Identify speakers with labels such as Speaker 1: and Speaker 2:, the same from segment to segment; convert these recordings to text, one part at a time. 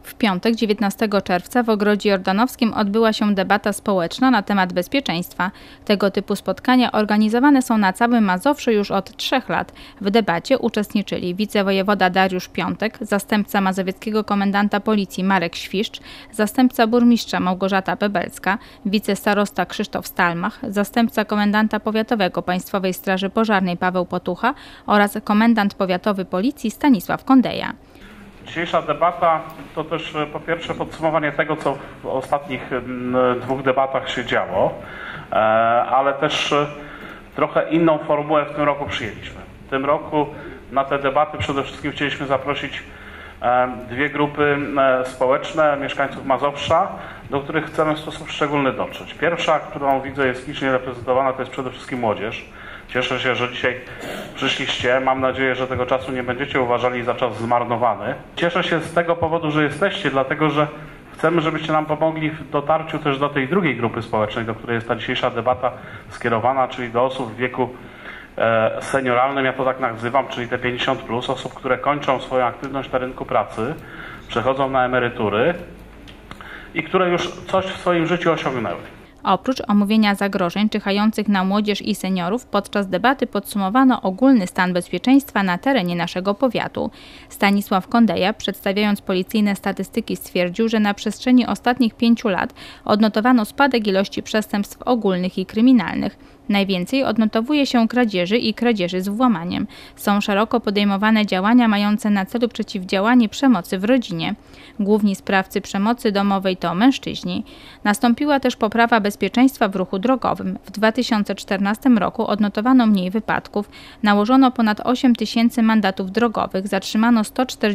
Speaker 1: W piątek, 19 czerwca, w Ogrodzie Jordanowskim odbyła się debata społeczna na temat bezpieczeństwa. Tego typu spotkania organizowane są na całym Mazowszu już od 3 lat. W debacie uczestniczyli wicewojewoda Dariusz Piątek, zastępca mazowieckiego komendanta policji Marek Świszcz, zastępca burmistrza Małgorzata Bebelska, wicestarosta Krzysztof Stalmach, zastępca komendanta powiatowego Państwowej Straży Pożarnej Paweł Potucha oraz komendant powiatowy policji Stanisław Kondeja.
Speaker 2: Dzisiejsza debata to też po pierwsze podsumowanie tego, co w ostatnich 2 debatach się działo, ale też trochę inną formułę w tym roku przyjęliśmy. W tym roku na te debaty przede wszystkim chcieliśmy zaprosić 2 grupy społeczne mieszkańców Mazowsza, do których chcemy w sposób szczególny dotrzeć. Pierwsza, którą widzę jest licznie reprezentowana, to jest przede wszystkim młodzież. Cieszę się, że dzisiaj przyszliście. Mam nadzieję, że tego czasu nie będziecie uważali za czas zmarnowany. Cieszę się z tego powodu, że jesteście, dlatego że chcemy, żebyście nam pomogli w dotarciu też do tej drugiej grupy społecznej, do której jest ta dzisiejsza debata skierowana, czyli do osób w wieku senioralnym, ja to tak nazywam, czyli te 50+, osób, które kończą swoją aktywność na rynku pracy, przechodzą na emerytury i które już coś w swoim życiu osiągnęły.
Speaker 1: Oprócz omówienia zagrożeń czyhających na młodzież i seniorów, podczas debaty podsumowano ogólny stan bezpieczeństwa na terenie naszego powiatu. Stanisław Kondeja, przedstawiając policyjne statystyki, stwierdził, że na przestrzeni ostatnich 5 lat odnotowano spadek ilości przestępstw ogólnych i kryminalnych. Najwięcej odnotowuje się kradzieży i kradzieży z włamaniem. Są szeroko podejmowane działania mające na celu przeciwdziałanie przemocy w rodzinie. Główni sprawcy przemocy domowej to mężczyźni. Nastąpiła też poprawa bezpieczeństwa w ruchu drogowym. W 2014 roku odnotowano mniej wypadków, nałożono ponad 8 000 mandatów drogowych, zatrzymano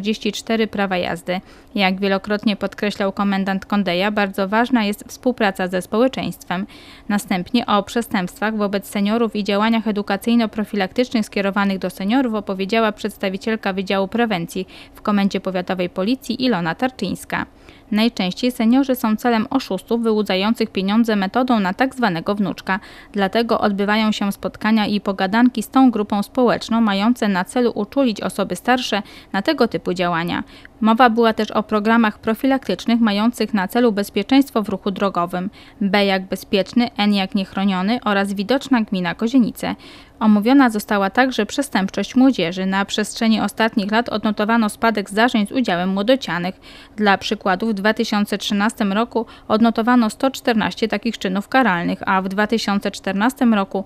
Speaker 1: 144 prawa jazdy. Jak wielokrotnie podkreślał komendant Kondeja, bardzo ważna jest współpraca ze społeczeństwem. Następnie o przestępstwach wobec seniorów i działaniach edukacyjno-profilaktycznych skierowanych do seniorów opowiedziała przedstawicielka Wydziału Prewencji w Komendzie Powiatowej Policji Ilona Tarczyńska. Najczęściej seniorzy są celem oszustów wyłudzających pieniądze metodą na tzw. wnuczka. Dlatego odbywają się spotkania i pogadanki z tą grupą społeczną mające na celu uczulić osoby starsze na tego typu działania. Mowa była też o programach profilaktycznych mających na celu bezpieczeństwo w ruchu drogowym. B jak bezpieczny, N jak niechroniony oraz widoczna gmina Kozienice. Omówiona została także przestępczość młodzieży. Na przestrzeni ostatnich lat odnotowano spadek zdarzeń z udziałem młodocianych. Dla przykładu w 2013 roku odnotowano 114 takich czynów karalnych, a w 2014 roku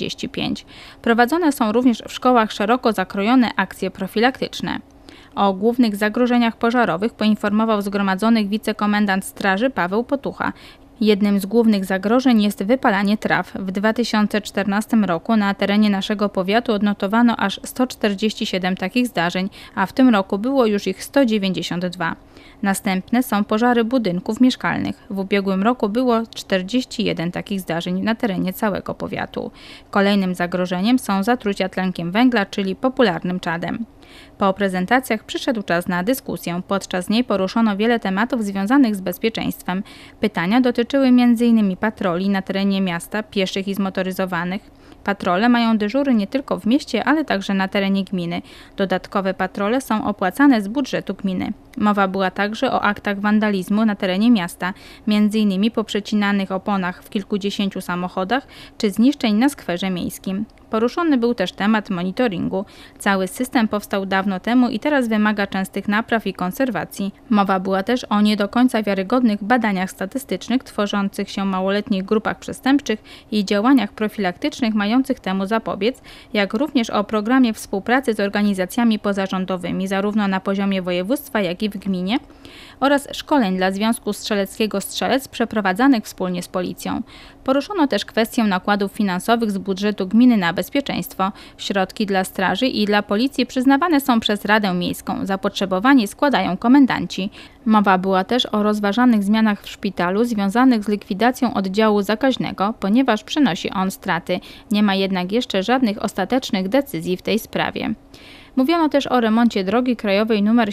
Speaker 1: 35. Prowadzone są również w szkołach szeroko zakrojone akcje profilaktyczne. O głównych zagrożeniach pożarowych poinformował zgromadzonych wicekomendant straży Paweł Potucha. Jednym z głównych zagrożeń jest wypalanie traw. W 2014 roku na terenie naszego powiatu odnotowano aż 147 takich zdarzeń, a w tym roku było już ich 192. Następne są pożary budynków mieszkalnych. W ubiegłym roku było 41 takich zdarzeń na terenie całego powiatu. Kolejnym zagrożeniem są zatrucia tlenkiem węgla, czyli popularnym czadem. Po prezentacjach przyszedł czas na dyskusję. Podczas niej poruszono wiele tematów związanych z bezpieczeństwem. Pytania dotyczyły m.in. patroli na terenie miasta, pieszych i zmotoryzowanych. Patrole mają dyżury nie tylko w mieście, ale także na terenie gminy. Dodatkowe patrole są opłacane z budżetu gminy. Mowa była także o aktach wandalizmu na terenie miasta, m.in. poprzecinanych oponach w kilkudziesięciu samochodach czy zniszczeń na skwerze miejskim. Poruszony był też temat monitoringu. Cały system powstał dawno temu i teraz wymaga częstych napraw i konserwacji. Mowa była też o nie do końca wiarygodnych badaniach statystycznych tworzących się małoletnich grupach przestępczych i działaniach profilaktycznych mających temu zapobiec, jak również o programie współpracy z organizacjami pozarządowymi, zarówno na poziomie województwa, jak i w gminie, oraz szkoleń dla Związku Strzeleckiego Strzelec przeprowadzanych wspólnie z policją. Poruszono też kwestię nakładów finansowych z budżetu gminy na bezpieczeństwo. Środki dla straży i dla policji przyznawane są przez Radę Miejską. Zapotrzebowanie składają komendanci. Mowa była też o rozważanych zmianach w szpitalu związanych z likwidacją oddziału zakaźnego, ponieważ przynosi on straty. Nie ma jednak jeszcze żadnych ostatecznych decyzji w tej sprawie. Mówiono też o remoncie drogi krajowej nr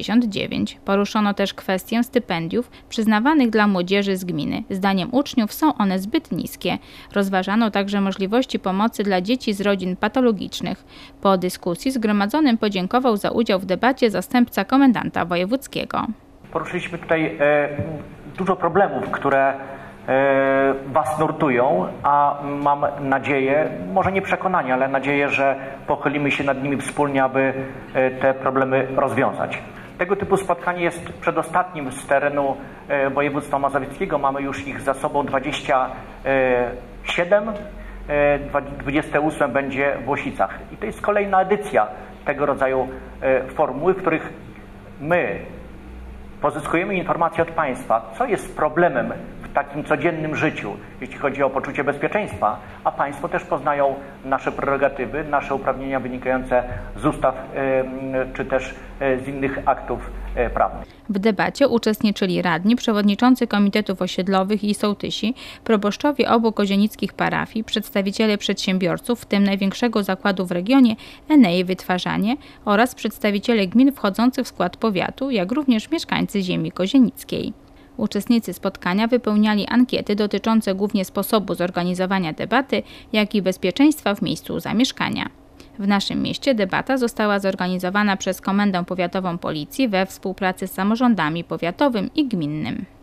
Speaker 1: 79. Poruszono też kwestię stypendiów przyznawanych dla młodzieży z gminy. Zdaniem uczniów są one zbyt niskie. Rozważano także możliwości pomocy dla dzieci z rodzin patologicznych. Po dyskusji zgromadzonym podziękował za udział w debacie zastępca komendanta wojewódzkiego.
Speaker 3: poruszyliśmy tutaj dużo problemów, które Was nurtują, a mam nadzieję, może nie przekonanie, ale nadzieję, że pochylimy się nad nimi wspólnie, aby te problemy rozwiązać. Tego typu spotkanie jest przedostatnim z terenu województwa mazowieckiego. Mamy już ich za sobą 27, 28 będzie w Łosicach. I to jest kolejna edycja tego rodzaju formuły, w których my pozyskujemy informacje od Państwa, co jest problemem w takim codziennym życiu, jeśli chodzi o poczucie bezpieczeństwa, a Państwo też poznają nasze prerogatywy, nasze uprawnienia wynikające z ustaw czy też z innych aktów prawnych.
Speaker 1: W debacie uczestniczyli radni, przewodniczący komitetów osiedlowych i sołtysi, proboszczowie obu kozienickich parafii, przedstawiciele przedsiębiorców, w tym największego zakładu w regionie Enei Wytwarzanie, oraz przedstawiciele gmin wchodzących w skład powiatu, jak również mieszkańcy ziemi kozienickiej. Uczestnicy spotkania wypełniali ankiety dotyczące głównie sposobu zorganizowania debaty, jak i bezpieczeństwa w miejscu zamieszkania. W naszym mieście debata została zorganizowana przez Komendę Powiatową Policji we współpracy z samorządami powiatowym i gminnym.